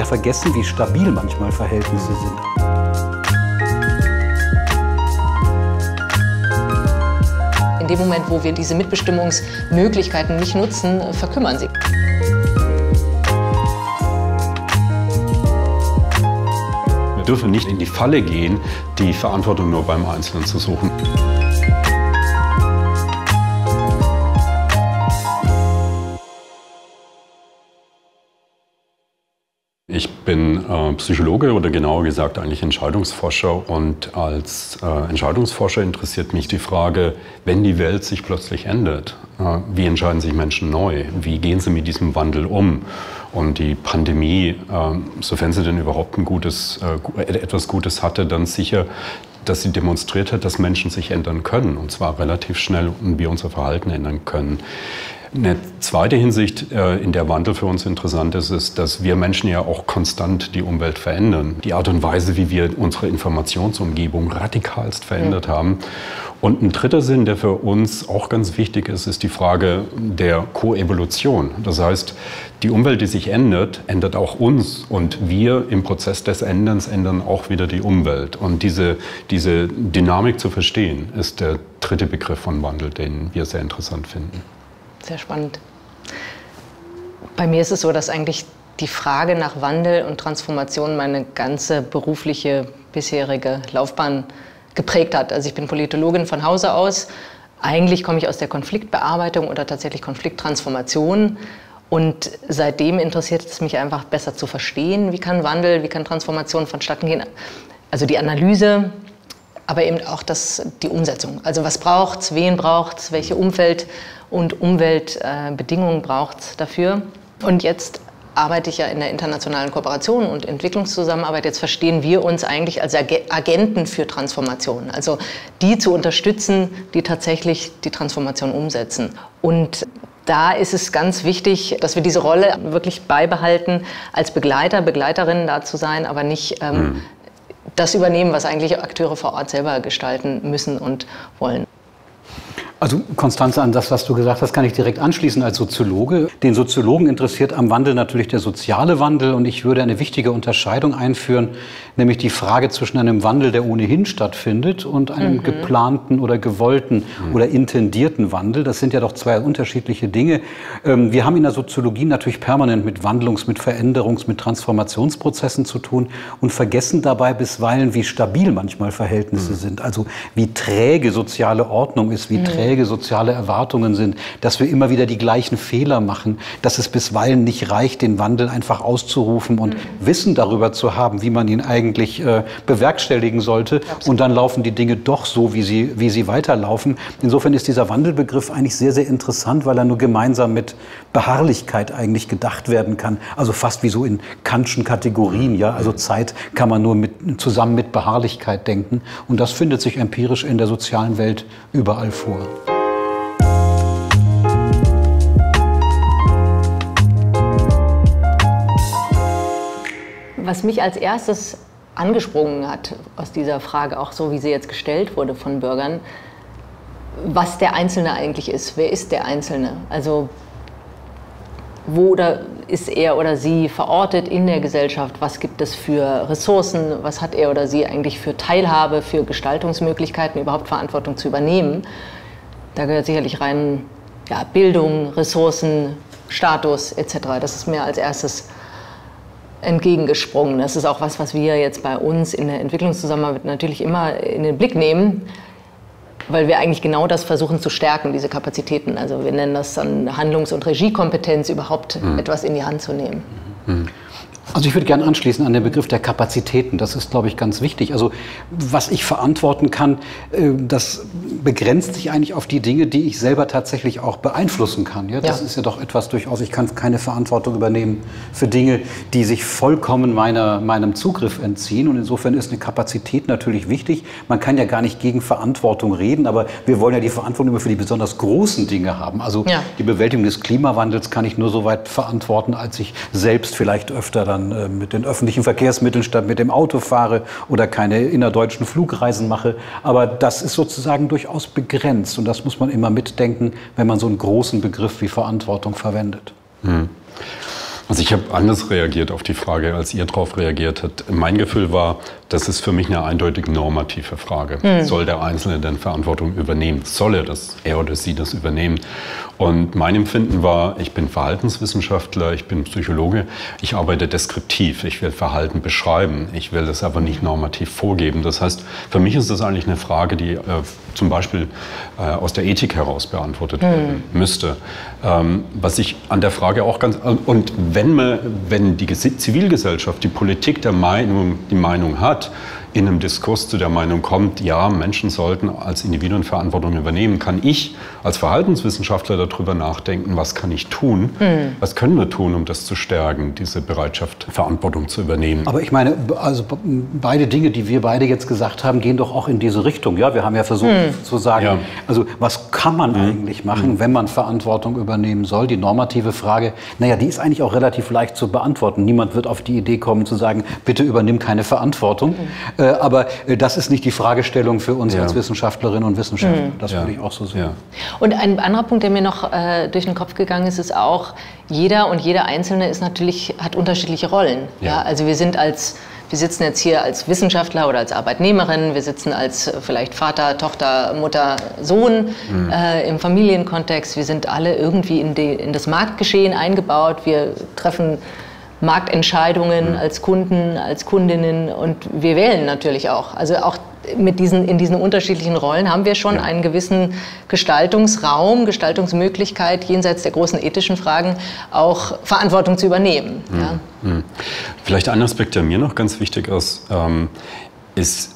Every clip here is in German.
vergessen, wie stabil manchmal Verhältnisse sind. In dem Moment, wo wir diese Mitbestimmungsmöglichkeiten nicht nutzen, verkümmern sie. Wir dürfen nicht in die Falle gehen, die Verantwortung nur beim Einzelnen zu suchen. Ich bin Psychologe oder genauer gesagt eigentlich Entscheidungsforscher, und als Entscheidungsforscher interessiert mich die Frage, wenn die Welt sich plötzlich ändert, wie entscheiden sich Menschen neu? Wie gehen sie mit diesem Wandel um? Und die Pandemie, sofern sie denn überhaupt etwas Gutes hatte, dann sicher, dass sie demonstriert hat, dass Menschen sich ändern können, und zwar relativ schnell, und wir unser Verhalten ändern können. Eine zweite Hinsicht, in der Wandel für uns interessant ist, ist, dass wir Menschen ja auch konstant die Umwelt verändern. Die Art und Weise, wie wir unsere Informationsumgebung radikalst verändert haben. Und ein dritter Sinn, der für uns auch ganz wichtig ist, ist die Frage der Koevolution. Das heißt, die Umwelt, die sich ändert, ändert auch uns. Und wir im Prozess des Änderns ändern auch wieder die Umwelt. Und diese Dynamik zu verstehen, ist der dritte Begriff von Wandel, den wir sehr interessant finden. Sehr spannend. Bei mir ist es so, dass eigentlich die Frage nach Wandel und Transformation meine ganze berufliche bisherige Laufbahn geprägt hat. Also ich bin Politologin von Hause aus. Eigentlich komme ich aus der Konfliktbearbeitung oder tatsächlich Konflikttransformation. Und seitdem interessiert es mich einfach besser zu verstehen, wie kann Wandel, wie kann Transformation vonstatten gehen. Also die Analyse, aber eben auch die Umsetzung. Also was braucht es, wen braucht es, welche Umfeld- und Umweltbedingungen braucht es dafür. Und jetzt arbeite ich ja in der internationalen Kooperation und Entwicklungszusammenarbeit. Jetzt verstehen wir uns eigentlich als Agenten für Transformation. Also die zu unterstützen, die tatsächlich die Transformation umsetzen. Und da ist es ganz wichtig, dass wir diese Rolle wirklich beibehalten, als Begleiter, Begleiterinnen da zu sein, aber nicht das übernehmen, was eigentlich Akteure vor Ort selber gestalten müssen und wollen. Also Constanze, an das, was du gesagt hast, kann ich direkt anschließen als Soziologe. Den Soziologen interessiert am Wandel natürlich der soziale Wandel, und ich würde eine wichtige Unterscheidung einführen, nämlich die Frage zwischen einem Wandel, der ohnehin stattfindet, und einem geplanten oder gewollten oder intendierten Wandel. Das sind ja doch zwei unterschiedliche Dinge. Wir haben in der Soziologie natürlich permanent mit mit Veränderungs-, mit Transformationsprozessen zu tun und vergessen dabei bisweilen, wie stabil manchmal Verhältnisse sind. Also wie träge soziale Ordnung ist, wie träge soziale Erwartungen sind, dass wir immer wieder die gleichen Fehler machen, dass es bisweilen nicht reicht, den Wandel einfach auszurufen und Wissen darüber zu haben, wie man ihn eigentlich bewerkstelligen sollte. Absolut. Und dann laufen die Dinge doch so, wie sie weiterlaufen. Insofern ist dieser Wandelbegriff eigentlich sehr, sehr interessant, weil er nur gemeinsam mit Beharrlichkeit eigentlich gedacht werden kann. Also fast wie so in Kantschen Kategorien. Ja? Also Zeit kann man nur zusammen mit Beharrlichkeit denken. Und das findet sich empirisch in der sozialen Welt überall vor. Was mich als erstes angesprungen hat aus dieser Frage, auch so wie sie jetzt gestellt wurde von Bürgern, was der Einzelne eigentlich ist. Wer ist der Einzelne? Also wo ist er oder sie verortet in der Gesellschaft? Was gibt es für Ressourcen? Was hat er oder sie eigentlich für Teilhabe, für Gestaltungsmöglichkeiten, überhaupt Verantwortung zu übernehmen? Da gehört sicherlich rein Bildung, Ressourcen, Status etc. Das ist mir als erstes entgegengesprungen. Das ist auch was wir jetzt bei uns in der Entwicklungszusammenarbeit natürlich immer in den Blick nehmen, weil wir eigentlich genau das versuchen zu stärken, diese Kapazitäten. Also wir nennen das dann Handlungs- und Regiekompetenz, überhaupt etwas in die Hand zu nehmen. Also ich würde gerne anschließen an den Begriff der Kapazitäten. Das ist, glaube ich, ganz wichtig. Also was ich verantworten kann, das begrenzt sich eigentlich auf die Dinge, die ich selber tatsächlich auch beeinflussen kann. Ja, das ist ja doch etwas durchaus, ich kann keine Verantwortung übernehmen für Dinge, die sich vollkommen meinem Zugriff entziehen. Und insofern ist eine Kapazität natürlich wichtig. Man kann ja gar nicht gegen Verantwortung reden, aber wir wollen ja die Verantwortung immer für die besonders großen Dinge haben. Also die Bewältigung des Klimawandels kann ich nur so weit verantworten, als ich selbst vielleicht öfter dann mit den öffentlichen Verkehrsmitteln statt mit dem Auto fahre oder keine innerdeutschen Flugreisen mache. Aber das ist sozusagen durchaus begrenzt. Und das muss man immer mitdenken, wenn man so einen großen Begriff wie Verantwortung verwendet. Also ich habe anders reagiert auf die Frage, als ihr darauf reagiert habt. Mein Gefühl war, das ist für mich eine eindeutig normative Frage. Soll der Einzelne denn Verantwortung übernehmen? Soll er oder sie das übernehmen? Und mein Empfinden war, ich bin Verhaltenswissenschaftler, ich bin Psychologe, ich arbeite deskriptiv, ich will Verhalten beschreiben, ich will das aber nicht normativ vorgeben. Das heißt, für mich ist das eigentlich eine Frage, die zum Beispiel aus der Ethik heraus beantwortet werden müsste. Was ich an der Frage auch und wenn die Zivilgesellschaft, die Politik die Meinung hat, in einem Diskurs zu der Meinung kommt, ja, Menschen sollten als Individuen Verantwortung übernehmen, kann ich als Verhaltenswissenschaftler darüber nachdenken, was kann ich tun, was können wir tun, um das zu stärken, diese Bereitschaft, Verantwortung zu übernehmen. Aber ich meine, also beide Dinge, die wir beide jetzt gesagt haben, gehen doch auch in diese Richtung. Ja, wir haben ja versucht zu sagen, also was kann man eigentlich machen, wenn man Verantwortung übernehmen soll? Die normative Frage, naja, die ist eigentlich auch relativ leicht zu beantworten. Niemand wird auf die Idee kommen zu sagen, bitte übernimm keine Verantwortung. Aber das ist nicht die Fragestellung für uns als Wissenschaftlerinnen und Wissenschaftler. Das würde ich auch so sehen. Ja. Und ein anderer Punkt, der mir noch durch den Kopf gegangen ist, ist auch, jeder und jeder Einzelne hat unterschiedliche Rollen. Ja. Also wir sitzen jetzt hier als Wissenschaftler oder als Arbeitnehmerin, wir sitzen als vielleicht Vater, Tochter, Mutter, Sohn im Familienkontext. Wir sind alle irgendwie in das Marktgeschehen eingebaut. Wir treffen Marktentscheidungen als Kunden, als Kundinnen und wir wählen natürlich auch. Also auch in diesen unterschiedlichen Rollen haben wir schon einen gewissen Gestaltungsraum, Gestaltungsmöglichkeit, jenseits der großen ethischen Fragen, auch Verantwortung zu übernehmen. Ja. Vielleicht ein Aspekt, der mir noch ganz wichtig ist, ist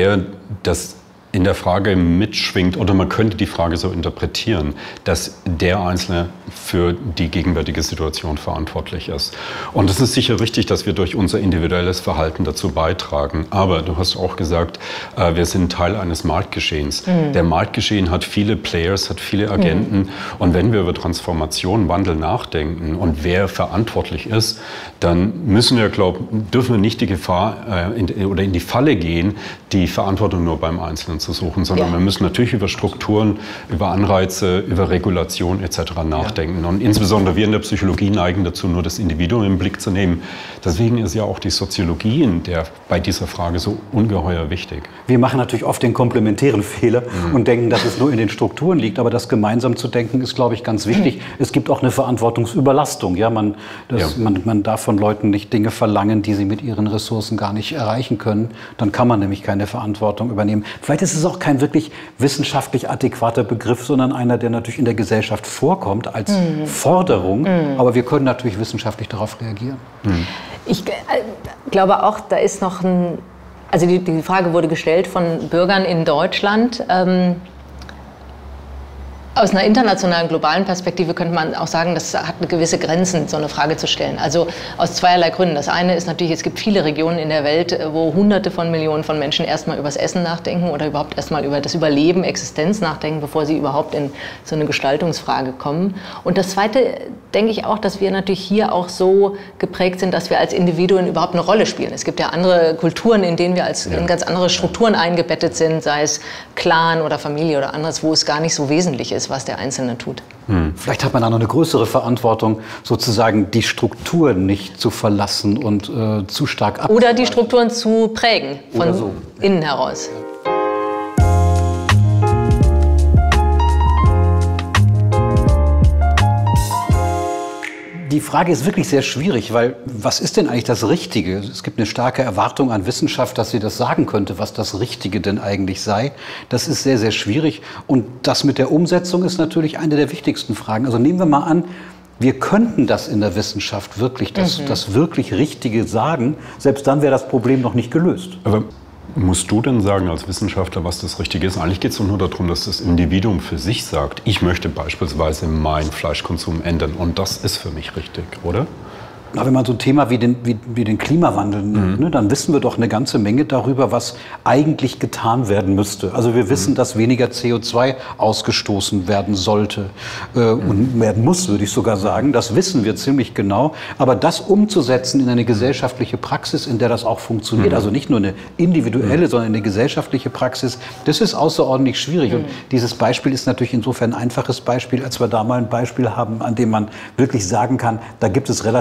dass in der Frage mitschwingt, oder man könnte die Frage so interpretieren, dass der Einzelne für die gegenwärtige Situation verantwortlich ist. Und es ist sicher richtig, dass wir durch unser individuelles Verhalten dazu beitragen. Aber du hast auch gesagt, wir sind Teil eines Marktgeschehens. Der Marktgeschehen hat viele Players, hat viele Agenten. Und wenn wir über Transformation, Wandel nachdenken und wer verantwortlich ist, dann dürfen wir nicht die Gefahr oder in die Falle gehen, die Verantwortung nur beim Einzelnen zu suchen, sondern wir müssen natürlich über Strukturen, über Anreize, über Regulation etc. nachdenken. Und insbesondere wir in der Psychologie neigen dazu, nur das Individuum im Blick zu nehmen. Deswegen ist ja auch die Soziologie bei dieser Frage so ungeheuer wichtig. Wir machen natürlich oft den komplementären Fehler und denken, dass es nur in den Strukturen liegt. Aber das gemeinsam zu denken ist, glaube ich, ganz wichtig. Es gibt auch eine Verantwortungsüberlastung. Ja, man darf von Leuten nicht Dinge verlangen, die sie mit ihren Ressourcen gar nicht erreichen können. Dann kann man nämlich keine Verantwortung übernehmen. Vielleicht ist es auch kein wirklich wissenschaftlich adäquater Begriff, sondern einer, der natürlich in der Gesellschaft vorkommt als Forderung. Aber wir können natürlich wissenschaftlich darauf reagieren. Ich glaube auch, da ist noch also die Frage wurde gestellt von Bürgern in Deutschland. Aus einer internationalen, globalen Perspektive könnte man auch sagen, das hat eine gewisse Grenzen, so eine Frage zu stellen. Also aus zweierlei Gründen. Das eine ist natürlich, es gibt viele Regionen in der Welt, wo Hunderte von Millionen von Menschen erstmal über das Essen nachdenken oder überhaupt erstmal über das Überleben, Existenz nachdenken, bevor sie überhaupt in so eine Gestaltungsfrage kommen. Und das Zweite, denke ich auch, dass wir natürlich hier auch so geprägt sind, dass wir als Individuen überhaupt eine Rolle spielen. Es gibt ja andere Kulturen, in denen wir in ganz andere Strukturen eingebettet sind, sei es Clan oder Familie oder anderes, wo es gar nicht so wesentlich ist, was der Einzelne tut. Vielleicht hat man da noch eine größere Verantwortung, sozusagen die Strukturen nicht zu verlassen und zu stark abzuhalten. Oder die Strukturen zu prägen, von innen heraus. Die Frage ist wirklich sehr schwierig, weil was ist denn eigentlich das Richtige? Es gibt eine starke Erwartung an Wissenschaft, dass sie das sagen könnte, was das Richtige denn eigentlich sei. Das ist sehr, sehr schwierig. Und das mit der Umsetzung ist natürlich eine der wichtigsten Fragen. Also nehmen wir mal an, wir könnten das in der Wissenschaft wirklich, das wirklich Richtige sagen. Selbst dann wäre das Problem noch nicht gelöst. Aber musst du denn sagen als Wissenschaftler, was das Richtige ist? Eigentlich geht es doch nur darum, dass das Individuum für sich sagt, ich möchte beispielsweise meinen Fleischkonsum ändern und das ist für mich richtig, oder? Na, wenn man so ein Thema wie den Klimawandel nimmt, ne, dann wissen wir doch eine ganze Menge darüber, was eigentlich getan werden müsste. Also wir wissen, dass weniger CO2 ausgestoßen werden sollte und werden muss, würde ich sogar sagen. Das wissen wir ziemlich genau. Aber das umzusetzen in eine gesellschaftliche Praxis, in der das auch funktioniert, also nicht nur eine individuelle, sondern eine gesellschaftliche Praxis, das ist außerordentlich schwierig. Und dieses Beispiel ist natürlich insofern ein einfaches Beispiel, als wir da mal ein Beispiel haben, an dem man wirklich sagen kann, da gibt es relativ sichere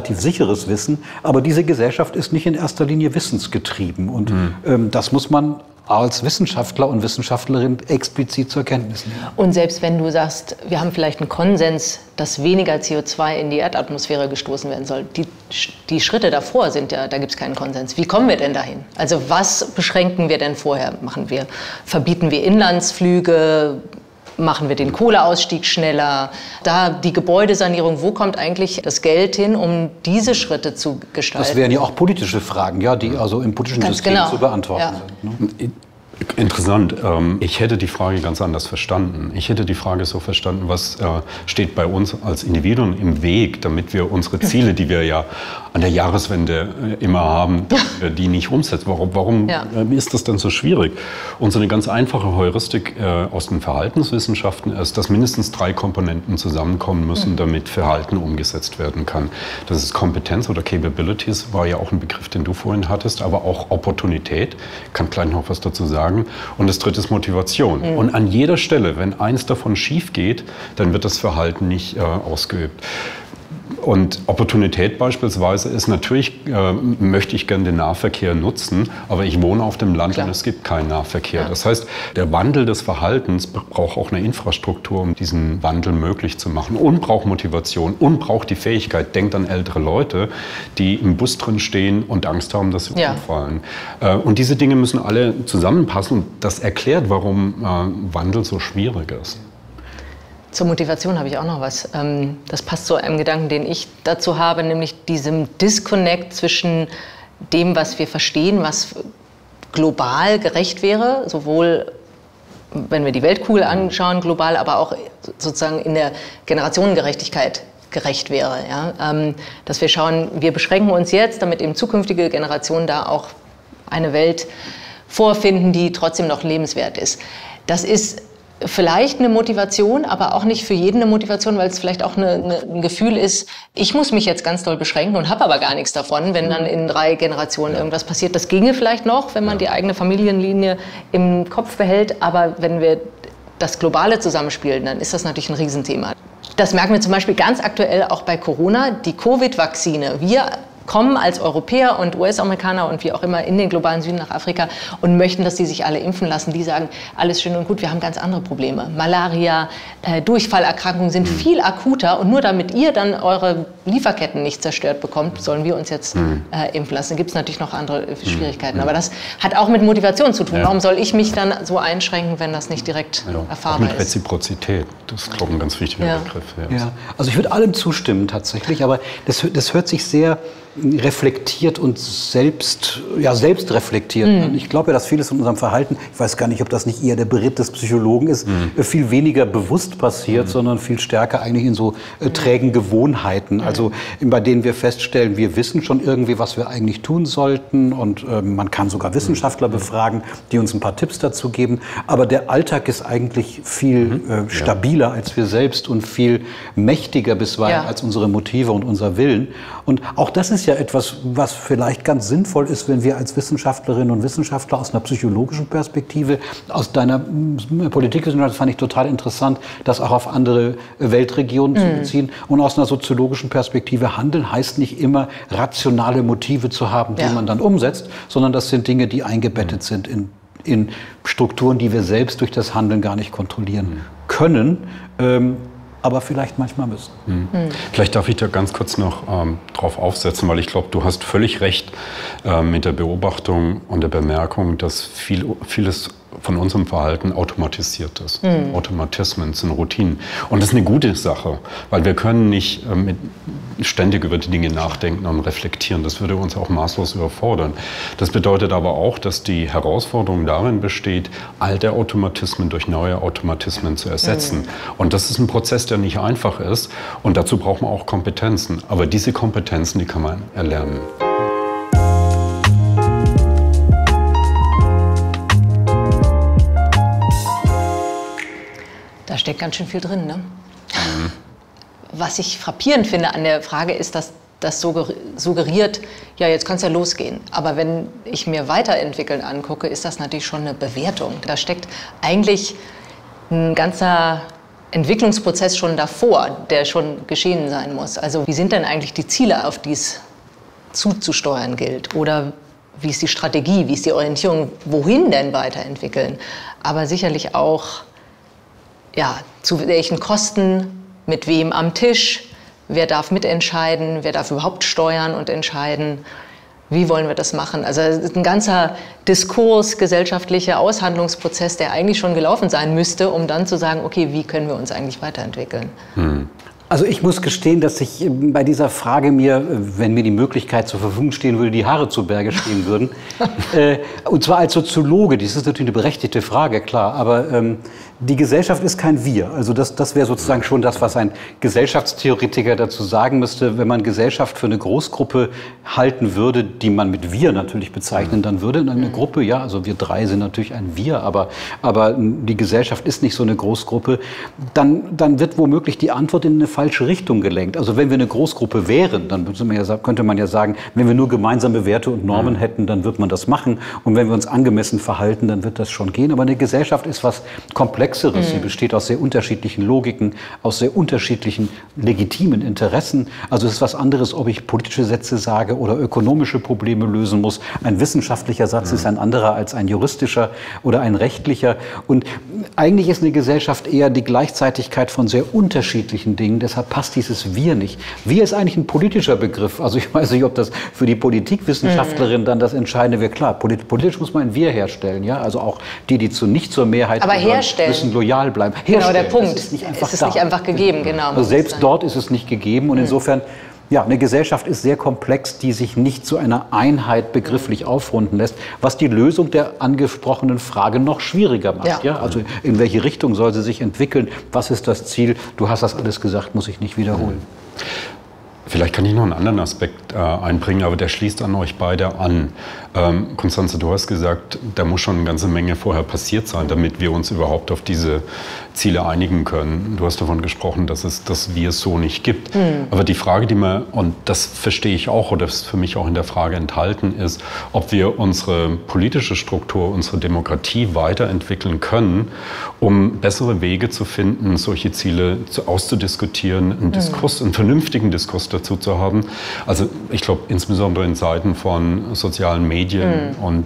tieferes Wissen. Aber diese Gesellschaft ist nicht in erster Linie wissensgetrieben. Und das muss man als Wissenschaftler und Wissenschaftlerin explizit zur Kenntnis nehmen. Und selbst wenn du sagst, wir haben vielleicht einen Konsens, dass weniger CO2 in die Erdatmosphäre gestoßen werden soll, die Schritte davor sind ja, da gibt es keinen Konsens. Wie kommen wir denn dahin? Also was beschränken wir denn vorher? Verbieten wir Inlandsflüge? Machen wir den Kohleausstieg schneller? Da die Gebäudesanierung, wo kommt eigentlich das Geld hin, um diese Schritte zu gestalten? Das wären ja auch politische Fragen, ja, die also im politischen System zu beantworten sind. Ne? Interessant. Ich hätte die Frage ganz anders verstanden. Ich hätte die Frage so verstanden, was steht bei uns als Individuen im Weg, damit wir unsere Ziele, die wir ja an der Jahreswende immer haben, die nicht umsetzen. Warum ist das denn so schwierig? Und so eine ganz einfache Heuristik aus den Verhaltenswissenschaften ist, dass mindestens 3 Komponenten zusammenkommen müssen, damit Verhalten umgesetzt werden kann. Das ist Kompetenz oder Capabilities, war ja auch ein Begriff, den du vorhin hattest, aber auch Opportunität. Ich kann gleich noch was dazu sagen. Und das 3. ist Motivation. Und an jeder Stelle, wenn eins davon schief geht, dann wird das Verhalten nicht ausgeübt. Und Opportunität beispielsweise ist, natürlich möchte ich gerne den Nahverkehr nutzen, aber ich wohne auf dem Land und es gibt keinen Nahverkehr. Ja. Das heißt, der Wandel des Verhaltens braucht auch eine Infrastruktur, um diesen Wandel möglich zu machen, und braucht Motivation und braucht die Fähigkeit. Denkt an ältere Leute, die im Bus drin stehen und Angst haben, dass sie umfallen. Und diese Dinge müssen alle zusammenpassen, und das erklärt, warum Wandel so schwierig ist. Zur Motivation habe ich auch noch was. Das passt zu einem Gedanken, den ich dazu habe, nämlich diesem Disconnect zwischen dem, was wir verstehen, was global gerecht wäre, sowohl wenn wir die Weltkugel anschauen, global, aber auch sozusagen in der Generationengerechtigkeit gerecht wäre. Ja? Dass wir schauen, wir beschränken uns jetzt, damit eben zukünftige Generationen da auch eine Welt vorfinden, die trotzdem noch lebenswert ist. Das ist vielleicht eine Motivation, aber auch nicht für jeden eine Motivation, weil es vielleicht auch ein Gefühl ist, ich muss mich jetzt ganz doll beschränken und habe aber gar nichts davon, wenn dann in 3 Generationen irgendwas passiert. Das ginge vielleicht noch, wenn man die eigene Familienlinie im Kopf behält, aber wenn wir das globale zusammenspielen, dann ist das natürlich ein Riesenthema. Das merken wir zum Beispiel ganz aktuell auch bei Corona, die Covid-Vakzine. Wir kommen als Europäer und US-Amerikaner und wie auch immer in den globalen Süden nach Afrika und möchten, dass die sich alle impfen lassen. Die sagen, alles schön und gut, wir haben ganz andere Probleme. Malaria, Durchfallerkrankungen sind viel akuter, und nur damit ihr dann eure Lieferketten nicht zerstört bekommt, sollen wir uns jetzt impfen lassen. Da gibt es natürlich noch andere Schwierigkeiten. Aber das hat auch mit Motivation zu tun. Warum soll ich mich dann so einschränken, wenn das nicht direkt erfahrbar ist? Mit Reziprozität, das ist, glaube ich, ein ganz wichtiger Begriff. Ja. Also ich würde allem zustimmen tatsächlich, aber das hört sich sehr reflektiert und selbst reflektiert. Ich glaube ja, dass vieles in unserem Verhalten, ich weiß gar nicht, ob das nicht eher der Beritt des Psychologen ist, viel weniger bewusst passiert, sondern viel stärker eigentlich in so trägen Gewohnheiten, also bei denen wir feststellen, wir wissen schon irgendwie, was wir eigentlich tun sollten, und man kann sogar Wissenschaftler befragen, die uns ein paar Tipps dazu geben, aber der Alltag ist eigentlich viel stabiler als wir selbst und viel mächtiger bisweilen als unsere Motive und unser Willen. Und auch das ist ja etwas, was vielleicht ganz sinnvoll ist, wenn wir als Wissenschaftlerinnen und Wissenschaftler aus einer psychologischen Perspektive, aus deiner Politikwissenschaft, das fand ich total interessant, das auch auf andere Weltregionen zu beziehen. Und aus einer soziologischen Perspektive, Handeln heißt nicht immer, rationale Motive zu haben, die man dann umsetzt, sondern das sind Dinge, die eingebettet sind in Strukturen, die wir selbst durch das Handeln gar nicht kontrollieren können. Aber vielleicht manchmal müssen. Vielleicht darf ich da ganz kurz noch drauf aufsetzen, weil ich glaube, du hast völlig recht mit der Beobachtung und der Bemerkung, dass vieles von unserem Verhalten automatisiert ist. Automatismen sind Routinen. Und das ist eine gute Sache, weil wir können nicht ständig über die Dinge nachdenken und reflektieren. Das würde uns auch maßlos überfordern. Das bedeutet aber auch, dass die Herausforderung darin besteht, alte Automatismen durch neue Automatismen zu ersetzen. Und das ist ein Prozess, der nicht einfach ist. Und dazu braucht man auch Kompetenzen. Aber diese Kompetenzen, die kann man erlernen. Da steckt ganz schön viel drin, ne? Was ich frappierend finde an der Frage ist, dass das suggeriert, ja, jetzt kann es ja losgehen. Aber wenn ich mir Weiterentwickeln angucke, ist das natürlich schon eine Bewertung. Da steckt eigentlich ein ganzer Entwicklungsprozess schon davor, der schon geschehen sein muss. Also wie sind denn eigentlich die Ziele, auf die es zuzusteuern gilt oder wie ist die Strategie, wie ist die Orientierung, wohin denn weiterentwickeln. Aber sicherlich auch, ja, zu welchen Kosten, mit wem am Tisch, wer darf mitentscheiden, wer darf überhaupt steuern und entscheiden, wie wollen wir das machen. Also es ist ein ganzer Diskurs, gesellschaftlicher Aushandlungsprozess, der eigentlich schon gelaufen sein müsste, um dann zu sagen, okay, wie können wir uns eigentlich weiterentwickeln. Also ich muss gestehen, dass ich bei dieser Frage mir, wenn mir die Möglichkeit zur Verfügung stehen würde, die Haare zu Berge stehen würden. Und zwar als Soziologe, das ist natürlich eine berechtigte Frage, klar, aber die Gesellschaft ist kein Wir. Also das wäre sozusagen schon das, was ein Gesellschaftstheoretiker dazu sagen müsste. Wenn man Gesellschaft für eine Großgruppe halten würde, die man mit Wir natürlich bezeichnen, dann würde eine Gruppe, ja, also wir drei sind natürlich ein Wir, aber die Gesellschaft ist nicht so eine Großgruppe, dann wird womöglich die Antwort in eine falsche Richtung gelenkt. Also wenn wir eine Großgruppe wären, dann könnte man ja sagen, wenn wir nur gemeinsame Werte und Normen hätten, dann wird man das machen. Und wenn wir uns angemessen verhalten, dann wird das schon gehen. Aber eine Gesellschaft ist was Komplexeres. Sie besteht aus sehr unterschiedlichen Logiken, aus sehr unterschiedlichen legitimen Interessen. Also es ist was anderes, ob ich politische Sätze sage oder ökonomische Probleme lösen muss. Ein wissenschaftlicher Satz ist ein anderer als ein juristischer oder ein rechtlicher. Und eigentlich ist eine Gesellschaft eher die Gleichzeitigkeit von sehr unterschiedlichen Dingen. Deshalb passt dieses Wir nicht. Wir ist eigentlich ein politischer Begriff. Also ich weiß nicht, ob das für die Politikwissenschaftlerin dann das Entscheidende wäre. Klar, politisch muss man ein Wir herstellen. Ja? Also auch die nicht zur Mehrheit aber gehören, herstellen. Müssen loyal bleiben. Genau, der Punkt. Es ist nicht einfach, nicht einfach gegeben. Genau. Also selbst dort ist es nicht gegeben. Und insofern, ja, eine Gesellschaft ist sehr komplex, die sich nicht zu einer Einheit begrifflich aufrunden lässt, was die Lösung der angesprochenen Frage noch schwieriger macht. Ja. Also in welche Richtung soll sie sich entwickeln? Was ist das Ziel? Du hast das alles gesagt, muss ich nicht wiederholen. Vielleicht kann ich noch einen anderen Aspekt einbringen, aber der schließt an euch beide an. Constanze, du hast gesagt, da muss schon eine ganze Menge vorher passiert sein, damit wir uns überhaupt auf diese Ziele einigen können. Du hast davon gesprochen, dass wir es so nicht gibt. Aber die Frage, die man, und das verstehe ich auch, oder ist für mich auch in der Frage enthalten, ist, ob wir unsere politische Struktur, unsere Demokratie weiterentwickeln können, um bessere Wege zu finden, solche Ziele auszudiskutieren, einen vernünftigen Diskurs dazu zu haben. Also ich glaube, insbesondere in Zeiten von sozialen Medien und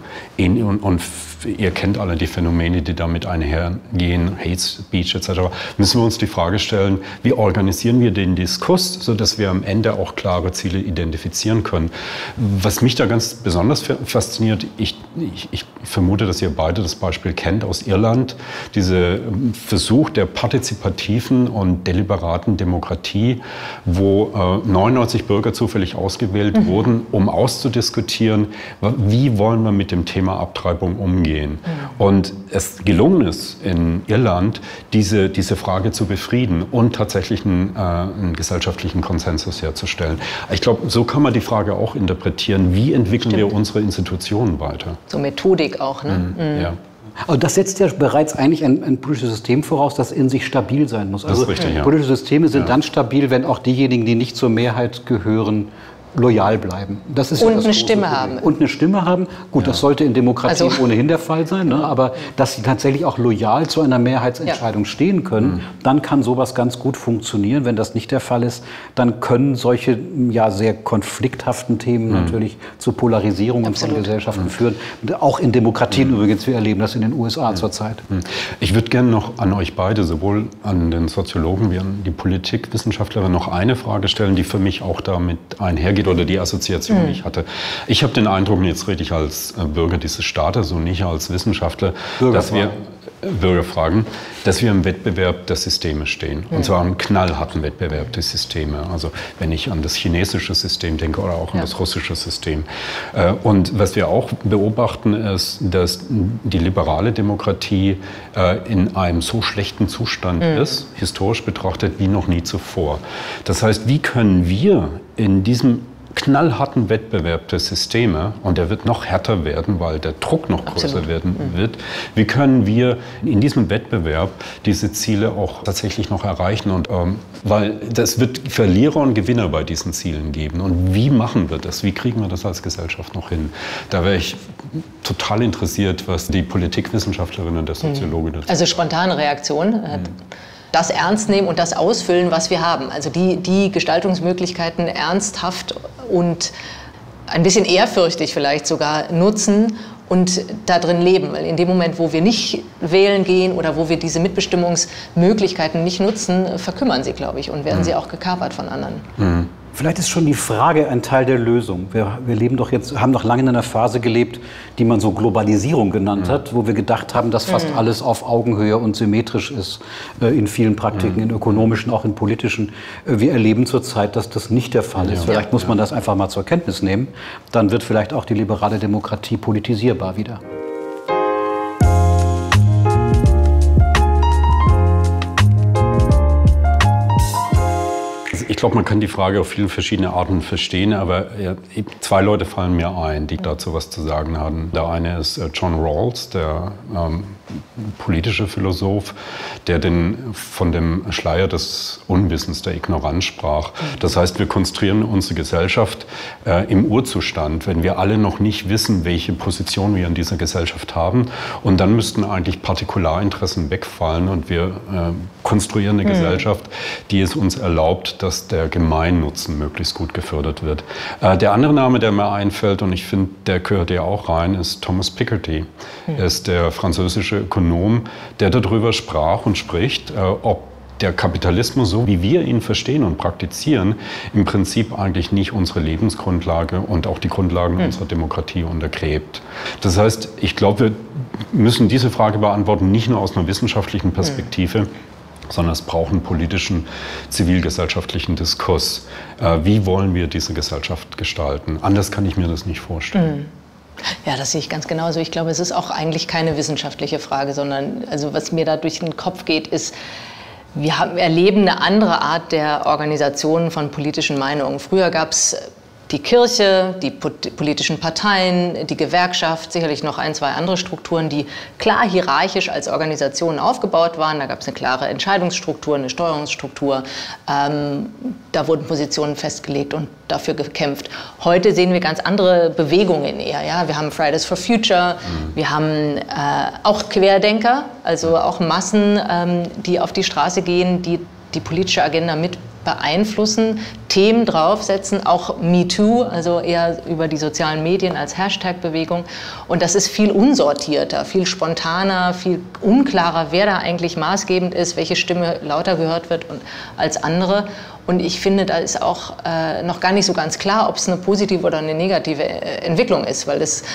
ihr kennt alle die Phänomene, die damit einhergehen, Hate Speech etc., müssen wir uns die Frage stellen, wie organisieren wir den Diskurs, sodass wir am Ende auch klare Ziele identifizieren können. Was mich da ganz besonders fasziniert, ich vermute, dass ihr beide das Beispiel kennt aus Irland, dieser Versuch der partizipativen und deliberaten Demokratie, wo 99 Bürger zufällig ausgewählt wurden, um auszudiskutieren, wie wollen wir mit dem Thema Abtreibung umgehen. Und es gelungen ist in Irland, diese Frage zu befrieden und tatsächlich einen gesellschaftlichen Konsensus herzustellen. Ich glaube, so kann man die Frage auch interpretieren, wie entwickeln wir unsere Institutionen weiter. So Methodik auch, ne? Ja. Aber das setzt ja bereits eigentlich ein politisches System voraus, das in sich stabil sein muss. Also das ist richtig, ja. Politische Systeme sind dann stabil, wenn auch diejenigen, die nicht zur Mehrheit gehören, loyal bleiben. Das ist und ja das eine große Stimme Problem. haben. Und eine Stimme haben. Gut, das sollte in Demokratien ohnehin der Fall sein. Ne? Aber dass sie tatsächlich auch loyal zu einer Mehrheitsentscheidung stehen können, dann kann sowas ganz gut funktionieren. Wenn das nicht der Fall ist, dann können solche sehr konflikthaften Themen natürlich zu Polarisierungen von Gesellschaften führen. Auch in Demokratien übrigens. Wir erleben das in den USA zurzeit. Ich würde gerne noch an euch beide, sowohl an den Soziologen wie an die Politikwissenschaftlerin, noch eine Frage stellen, die für mich auch damit einhergeht oder die Assoziation, die ich hatte. Ich habe den Eindruck, jetzt rede ich als Bürger dieses Staates und nicht als Wissenschaftler, dass wir im Wettbewerb der Systeme stehen. Und zwar im knallharten Wettbewerb der Systeme. Also wenn ich an das chinesische System denke oder auch an das russische System. Und was wir auch beobachten, ist, dass die liberale Demokratie in einem so schlechten Zustand ist, historisch betrachtet, wie noch nie zuvor. Das heißt, wie können wir in diesem knallharten Wettbewerb der Systeme, und der wird noch härter werden, weil der Druck noch größer werden wird, wie können wir in diesem Wettbewerb diese Ziele auch tatsächlich noch erreichen? Und weil das wird Verlierer und Gewinner bei diesen Zielen geben. Und wie machen wir das? Wie kriegen wir das als Gesellschaft noch hin? Da wäre ich total interessiert, was die Politikwissenschaftlerin und der Soziologe dazu. Also spontane Reaktion. Das ernst nehmen und das ausfüllen, was wir haben. Also die Gestaltungsmöglichkeiten ernsthaft und ein bisschen ehrfürchtig vielleicht sogar nutzen und da drin leben. Weil in dem Moment, wo wir nicht wählen gehen oder wo wir diese Mitbestimmungsmöglichkeiten nicht nutzen, verkümmern sie, glaube ich, und werden sie auch gekapert von anderen. Vielleicht ist schon die Frage ein Teil der Lösung. Wir leben doch jetzt, haben doch lange in einer Phase gelebt, die man so Globalisierung genannt hat, wo wir gedacht haben, dass fast alles auf Augenhöhe und symmetrisch ist in vielen Praktiken, in ökonomischen, auch in politischen. Wir erleben zurzeit, dass das nicht der Fall ist. Vielleicht muss man das einfach mal zur Kenntnis nehmen. Dann wird vielleicht auch die liberale Demokratie politisierbar wieder. Ich glaube, man kann die Frage auf viele verschiedene Arten verstehen, aber zwei Leute fallen mir ein, die dazu was zu sagen haben. Der eine ist John Rawls, der politische Philosoph, der von dem Schleier des Unwissens, der Ignoranz sprach. Das heißt, wir konstruieren unsere Gesellschaft im Urzustand, wenn wir alle noch nicht wissen, welche Position wir in dieser Gesellschaft haben. Und dann müssten eigentlich Partikularinteressen wegfallen und wir konstruieren eine Gesellschaft, die es uns erlaubt, dass der Gemeinnutzen möglichst gut gefördert wird. Der andere Name, der mir einfällt, und ich finde, der gehört ja auch rein, ist Thomas Piketty. Er ist der französische Ökonom, der darüber sprach und spricht, ob der Kapitalismus, so wie wir ihn verstehen und praktizieren, im Prinzip eigentlich nicht unsere Lebensgrundlage und auch die Grundlagen unserer Demokratie untergräbt. Das heißt, ich glaube, wir müssen diese Frage beantworten, nicht nur aus einer wissenschaftlichen Perspektive, sondern es braucht einen politischen, zivilgesellschaftlichen Diskurs. Wie wollen wir diese Gesellschaft gestalten? Anders kann ich mir das nicht vorstellen. Ja, das sehe ich ganz genauso. Ich glaube, es ist auch eigentlich keine wissenschaftliche Frage, sondern also was mir da durch den Kopf geht, ist, wir erleben eine andere Art der Organisation von politischen Meinungen. Früher gab es die Kirche, die politischen Parteien, die Gewerkschaft, sicherlich noch ein, zwei andere Strukturen, die klar hierarchisch als Organisationen aufgebaut waren. Da gab es eine klare Entscheidungsstruktur, eine Steuerungsstruktur. Da wurden Positionen festgelegt und dafür gekämpft. Heute sehen wir ganz andere Bewegungen eher. Ja? Wir haben Fridays for Future, wir haben auch Querdenker, also auch Massen, die auf die Straße gehen, die die politische Agenda mit beeinflussen, Themen draufsetzen, auch MeToo, also eher über die sozialen Medien als Hashtag-Bewegung. Und das ist viel unsortierter, viel spontaner, viel unklarer, wer da eigentlich maßgebend ist, welche Stimme lauter gehört wird als andere. Und ich finde, da ist auch noch gar nicht so ganz klar, ob es eine positive oder eine negative Entwicklung ist, weil es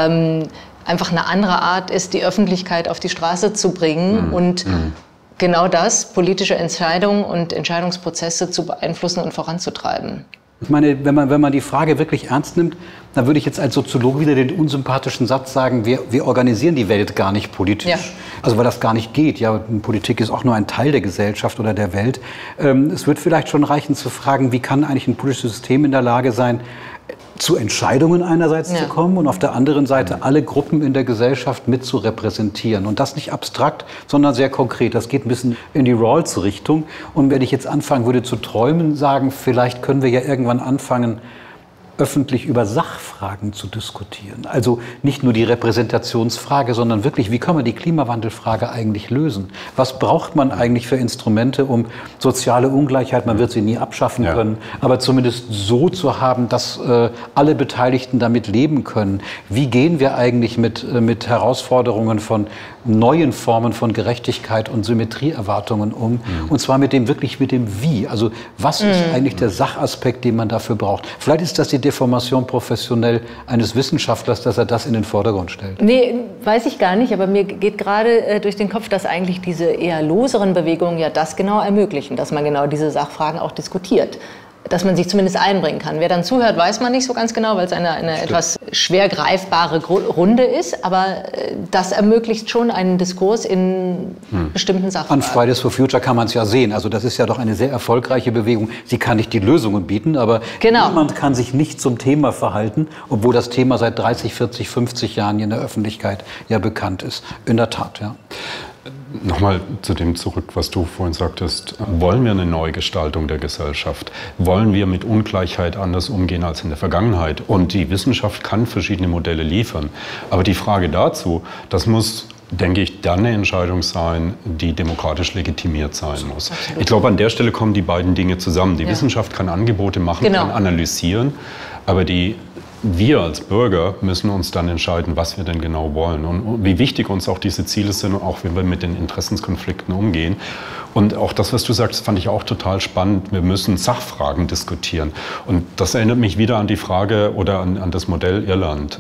einfach eine andere Art ist, die Öffentlichkeit auf die Straße zu bringen und genau das, politische Entscheidungen und Entscheidungsprozesse zu beeinflussen und voranzutreiben. Ich meine, wenn man die Frage wirklich ernst nimmt, dann würde ich jetzt als Soziologe wieder den unsympathischen Satz sagen, wir organisieren die Welt gar nicht politisch. Ja. Also weil das gar nicht geht. Ja, Politik ist auch nur ein Teil der Gesellschaft oder der Welt. Es wird vielleicht schon reichen zu fragen, wie kann eigentlich ein politisches System in der Lage sein, zu Entscheidungen einerseits zu kommen und auf der anderen Seite alle Gruppen in der Gesellschaft mit zu repräsentieren. Und das nicht abstrakt, sondern sehr konkret. Das geht ein bisschen in die Rawls-Richtung. Und wenn ich jetzt anfangen würde zu träumen, sagen, vielleicht können wir ja irgendwann anfangen, öffentlich über Sachfragen zu diskutieren. Also nicht nur die Repräsentationsfrage, sondern wirklich, wie kann man die Klimawandelfrage eigentlich lösen? Was braucht man eigentlich für Instrumente, um soziale Ungleichheit, man wird sie nie abschaffen können, aber zumindest so zu haben, dass alle Beteiligten damit leben können? Wie gehen wir eigentlich mit Herausforderungen von neuen Formen von Gerechtigkeit und Symmetrieerwartungen um? Und zwar mit dem Wie. Also was ist eigentlich der Sachaspekt, den man dafür braucht? Vielleicht ist das die Deformation professionell eines Wissenschaftlers, dass er das in den Vordergrund stellt? Nee, weiß ich gar nicht, aber mir geht gerade durch den Kopf, dass eigentlich diese eher loseren Bewegungen ja das genau ermöglichen, dass man genau diese Sachfragen auch diskutiert. Dass man sich zumindest einbringen kann. Wer dann zuhört, weiß man nicht so ganz genau, weil es eine etwas schwer greifbare Runde ist. Aber das ermöglicht schon einen Diskurs in bestimmten Sachfragen. An Fridays for Future kann man es ja sehen. Also das ist ja doch eine sehr erfolgreiche Bewegung. Sie kann nicht die Lösungen bieten, aber niemand kann sich nicht zum Thema verhalten, obwohl das Thema seit 30, 40, 50 Jahren in der Öffentlichkeit ja bekannt ist. In der Tat, ja. Nochmal zu dem zurück, was du vorhin sagtest. Wollen wir eine Neugestaltung der Gesellschaft? Wollen wir mit Ungleichheit anders umgehen als in der Vergangenheit? Und die Wissenschaft kann verschiedene Modelle liefern. Aber die Frage dazu, das muss denke ich, dann eine Entscheidung sein, die demokratisch legitimiert sein muss. Absolut. Ich glaube, an der Stelle kommen die beiden Dinge zusammen. Die Wissenschaft kann Angebote machen, kann analysieren, aber wir als Bürger müssen uns dann entscheiden, was wir denn genau wollen und wie wichtig uns auch diese Ziele sind und auch wie wir mit den Interessenskonflikten umgehen. Und auch das, was du sagst, fand ich auch total spannend. Wir müssen Sachfragen diskutieren. Und das erinnert mich wieder an die Frage oder an das Modell Irland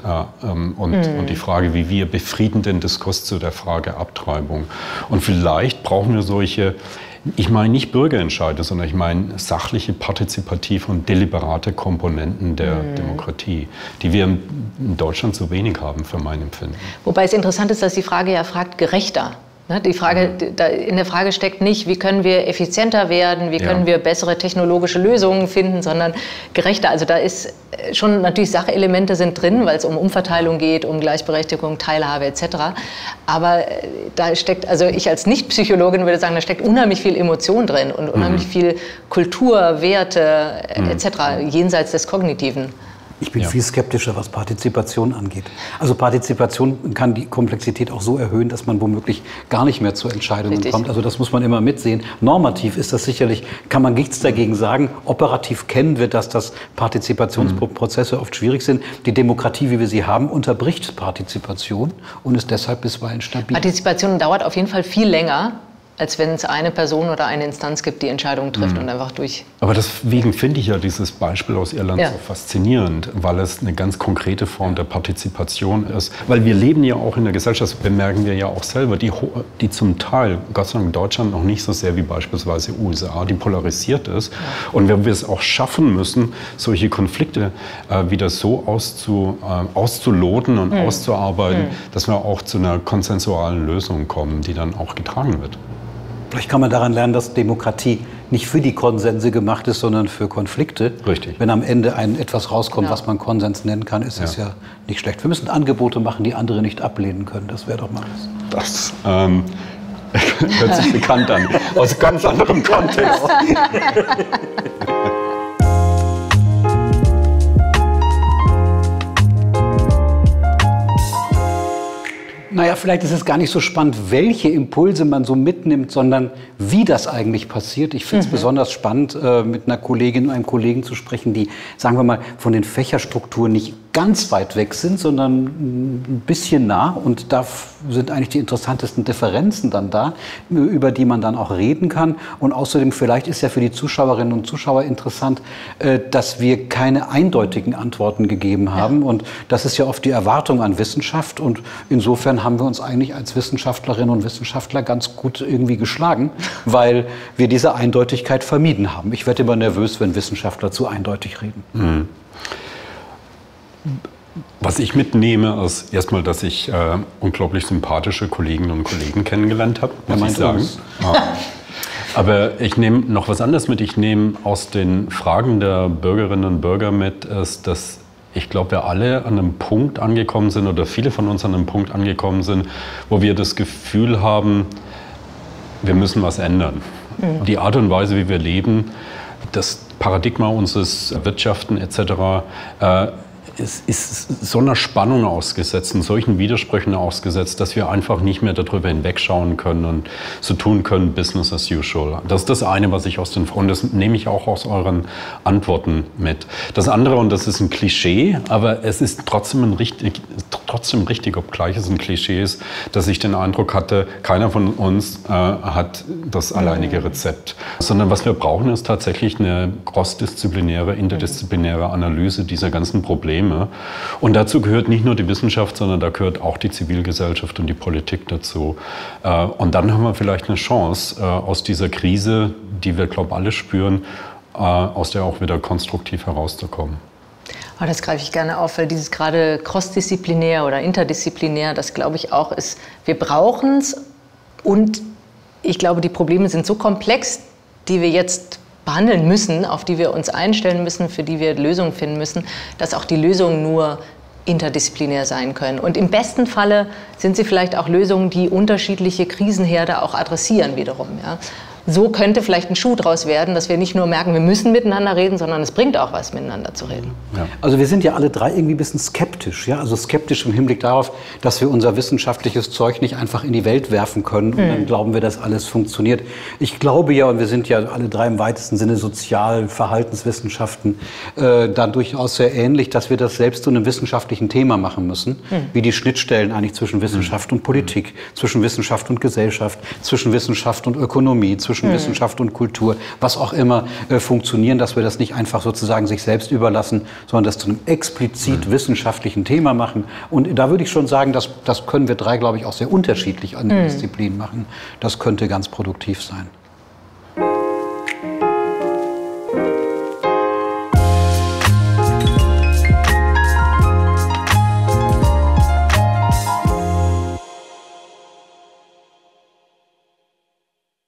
und die Frage, wie wir befrieden den Diskurs zu der Frage Abtreibung. Und vielleicht brauchen wir solche, ich meine nicht Bürgerentscheide, sondern ich meine sachliche, partizipative und deliberate Komponenten der Demokratie, die wir in Deutschland so wenig haben, für mein Empfinden. Wobei es interessant ist, dass die Frage ja fragt, gerechter. Die Frage, in der Frage steckt nicht, wie können wir effizienter werden, wie können wir bessere technologische Lösungen finden, sondern gerechter. Also da ist schon natürlich Sachelemente sind drin, weil es um Umverteilung geht, um Gleichberechtigung, Teilhabe etc. Aber da steckt, also ich als Nicht-Psychologin würde sagen, da steckt unheimlich viel Emotion drin und unheimlich viel Kultur, Werte etc. jenseits des Kognitiven. Ich bin viel skeptischer, was Partizipation angeht. Also Partizipation kann die Komplexität auch so erhöhen, dass man womöglich gar nicht mehr zu Entscheidungen kommt. Also das muss man immer mitsehen. Normativ ist das sicherlich, kann man nichts dagegen sagen. Operativ kennen wir, dass Partizipationsprozesse oft schwierig sind. Die Demokratie, wie wir sie haben, unterbricht Partizipation und ist deshalb bisweilen stabil. Partizipation dauert auf jeden Fall viel länger, als wenn es eine Person oder eine Instanz gibt, die Entscheidungen trifft und einfach durch. Aber deswegen finde ich ja dieses Beispiel aus Irland so faszinierend, weil es eine ganz konkrete Form der Partizipation ist. Weil wir leben ja auch in der Gesellschaft, das bemerken wir ja auch selber, die zum Teil, Gott sei Dank in Deutschland noch nicht so sehr wie beispielsweise USA, die polarisiert ist. Und wenn wir es auch schaffen müssen, solche Konflikte wieder so auszuloten und auszuarbeiten, dass wir auch zu einer konsensualen Lösung kommen, die dann auch getragen wird. Vielleicht kann man daran lernen, dass Demokratie nicht für die Konsense gemacht ist, sondern für Konflikte. Richtig. Wenn am Ende etwas rauskommt, was man Konsens nennen kann, ist es ja nicht schlecht. Wir müssen Angebote machen, die andere nicht ablehnen können. Das wäre doch mal was. Das hört sich bekannt an, aus ganz anderem Kontext. Naja, vielleicht ist es gar nicht so spannend, welche Impulse man so mitnimmt, sondern wie das eigentlich passiert. Ich finde es besonders spannend, mit einer Kollegin und einem Kollegen zu sprechen, die, sagen wir mal, von den Fächerstrukturen nicht ganz weit weg sind, sondern ein bisschen nah. Und da sind eigentlich die interessantesten Differenzen dann da, über die man dann auch reden kann. Und außerdem, vielleicht ist ja für die Zuschauerinnen und Zuschauer interessant, dass wir keine eindeutigen Antworten gegeben haben. Und das ist ja oft die Erwartung an Wissenschaft. Und insofern haben wir uns eigentlich als Wissenschaftlerinnen und Wissenschaftler ganz gut irgendwie geschlagen, weil wir diese Eindeutigkeit vermieden haben. Ich werde immer nervös, wenn Wissenschaftler zu eindeutig reden. Was ich mitnehme, ist erstmal, dass ich unglaublich sympathische Kolleginnen und Kollegen kennengelernt habe, muss ich sagen. Aber ich nehme noch was anderes mit. Ich nehme aus den Fragen der Bürgerinnen und Bürger mit, ist, dass ich glaube, wir alle an einem Punkt angekommen sind oder viele von uns an einem Punkt angekommen sind, wo wir das Gefühl haben, wir müssen was ändern. Die Art und Weise, wie wir leben, das Paradigma unseres Wirtschaften etc., ist so einer Spannung ausgesetzt und solchen Widersprüchen ausgesetzt, dass wir einfach nicht mehr darüber hinwegschauen können und so tun können, Business as usual. Das ist das eine, was ich und das nehme ich auch aus euren Antworten mit. Das andere, und das ist ein Klischee, aber es ist trotzdem richtig, obgleich es ein Klischee ist, dass ich den Eindruck hatte, keiner von uns hat das alleinige Rezept. Sondern was wir brauchen, ist tatsächlich eine crossdisziplinäre, interdisziplinäre Analyse dieser ganzen Probleme. Und dazu gehört nicht nur die Wissenschaft, sondern da gehört auch die Zivilgesellschaft und die Politik dazu. Und dann haben wir vielleicht eine Chance, aus dieser Krise, die wir, glaube ich, alle spüren, aus der auch wieder konstruktiv herauszukommen. Aber das greife ich gerne auf, weil dieses gerade crossdisziplinär oder interdisziplinär, das glaube ich auch ist, wir brauchen es. Und ich glaube, die Probleme sind so komplex, die wir jetzt behandeln müssen, auf die wir uns einstellen müssen, für die wir Lösungen finden müssen, dass auch die Lösungen nur interdisziplinär sein können. Und im besten Falle sind sie vielleicht auch Lösungen, die unterschiedliche Krisenherde auch adressieren wiederum. Ja? so könnte vielleicht ein Schuh draus werden, dass wir nicht nur merken, wir müssen miteinander reden, sondern es bringt auch was, miteinander zu reden. Ja. Also wir sind ja alle drei irgendwie ein bisschen skeptisch, ja? Also skeptisch im Hinblick darauf, dass wir unser wissenschaftliches Zeug nicht einfach in die Welt werfen können und dann glauben wir, dass alles funktioniert. Ich glaube ja, und wir sind ja alle drei im weitesten Sinne Sozial-, Verhaltenswissenschaften, da durchaus sehr ähnlich, dass wir das selbst zu einem wissenschaftlichen Thema machen müssen, wie die Schnittstellen eigentlich zwischen Wissenschaft und Politik, zwischen Wissenschaft und Gesellschaft, zwischen Wissenschaft und Ökonomie, zwischen Wissenschaft und Kultur, was auch immer funktionieren, dass wir das nicht einfach sozusagen sich selbst überlassen, sondern das zu einem explizit wissenschaftlichen Thema machen. Und da würde ich schon sagen, das können wir drei, glaube ich, auch sehr unterschiedlich an den Disziplinen machen. Das könnte ganz produktiv sein.